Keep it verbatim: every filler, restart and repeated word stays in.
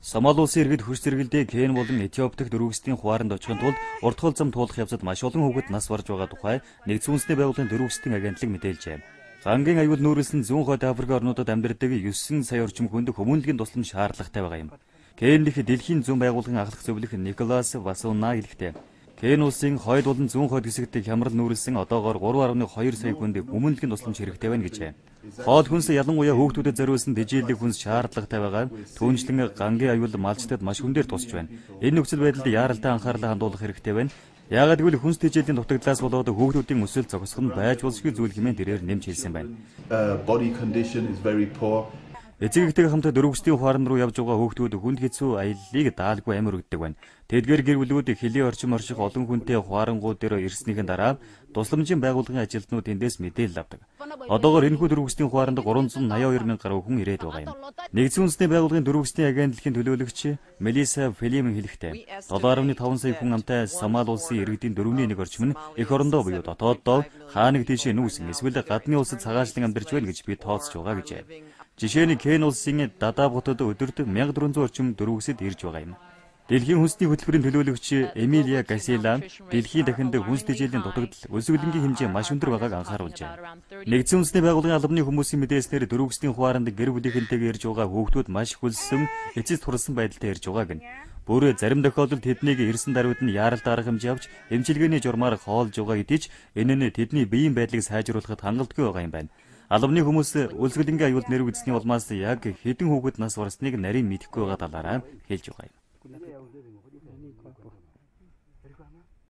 Сомали улсын иргэд хөрс зэрэгэлдээ Кен болон Этиоп дахь дөрвөсгийн хувааранд очихын тулд уртгал зам туулах явцад маш олон хүүхэд нас барж байгаа тухай Нэгдсэн үндэсний байгууллагын дөрвөсгийн агентлаг мэдээлжээ. Гангийн аюул нүүрлсэн зүүн хойд Африк орнуудад амьдардаг девять сая орчим хүнд хүмүүнлэгийн тусламж шаардлагатай байгаа юм. Кен дэх дэлхийн зүүн байгууллагын ахлах зөвлөх Николас Васуна хэлэхдээ Кен улсын хойд болон зүүн хойд хэсэгт хямрал нүүрлсэн одоогоор гурван дашик хоёр сая хүнд хүмүүнлэгийн тусламж хэрэгтэй байна гэжээ. Хоол хүнс ялангуяа хүүхдүүдэд зориулсан дижээлэг хүнс шаардлагатай байгаа. Түүнчлэн гангийн аюул малчтад маш хүндээр тусч байна. Энэ нөхцөл байдалд яаралтай анхаарлаа хандуулах хэрэгтэй байна. Яагаад гэвэл хүнс дижээлийн дутагдлаас болоод хүүхдүүдийн өсөлт зогсох нь байж болзошгүй зүйл хэмээн тэрээр нэмж хэлсэн байна. Body condition is very poor. Эцэгтэй хамт дөрвөсгийн хуаран руу явж байгаа хүүхдүүд хүнд хэцүү аяллыг даалгүй амир өгдөг байна. Тэдгээр гэр бүлүүд хөлийн орчим орших олон хүнтэй хуарангууд дээр ирснийхэн дараа тусламжийн байгууллагын ажилтнууд эндээс мэдээлэл авдаг. Одоогоор энэхүү дөрвөсгийн хуаранд гурван зуун наяа хоёр мянга гаруй хүн ирээд байгаа юм. Нэгдсэн үндэсний байгууллагын дөрвөсгийн агентлагийн төлөөлөгч Мелиса Филим хэлэхдээ долоо дашик таван сая хүн амтай Сомали улсын иргэдийн дөрөвний нэг орчим нь эх орондоо буюу дотооддоо хаа нэг тийшээ нүүсэн эсвэл гадны улсад цагаачлан амьдарч байна гэж би тооцож байгаа гэжээ. Жишээ нь Кен улсын Дадааб хотод өдөрт мянга дөрвөн зуун орчим дөрвөсөд ирж байгаа юм. Дэлхийн хүнсний хөтөлбөрийн төлөөлөгч Эмилия Гасела дэлхийн дахинд хүнс дижээлийн дутагдал өсвөлнгийн хэмжээ маш өндөр байгааг анхааруулжээ. Нэгдсэн үндэсний байгууллагын албаны хүмүүсийн мэдээснээр дөрвөсгийн хуаранд гэр бүлийнхэнтэйгээ ирж байгаа хүүхдүүд маш хөлссөн, эцэст хурсан байдалтай ирж байгааг нь. Бүр зарим тохиолдолд тэднийг ирсэн даруйд нь яаралт арга хэмжээ авч эмчилгээний журмаар хоолж байгаа гэдгийг энэ нь тэдний биеийн байдлыг сайжруулахад хангалтгүй байгаа юм байна. Албаны хүмүүс үлсгэлэнгийн аюулд нэр үзсний улмаас яг хэдэн хүүхэд нас барсныг нарийн мэдэхгүй байгаа талаараа хэлж байгаа юм.